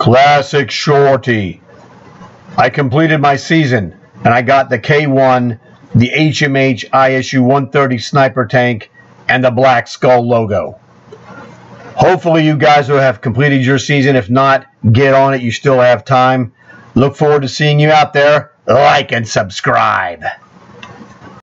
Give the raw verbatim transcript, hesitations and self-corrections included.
Classic Shorty. I completed my season, and I got the K one, the H M H I S U one thirty sniper tank, and the Black Skull logo. Hopefully you guys will have completed your season. If not, get on it. You still have time. Look forward to seeing you out there. Like and subscribe.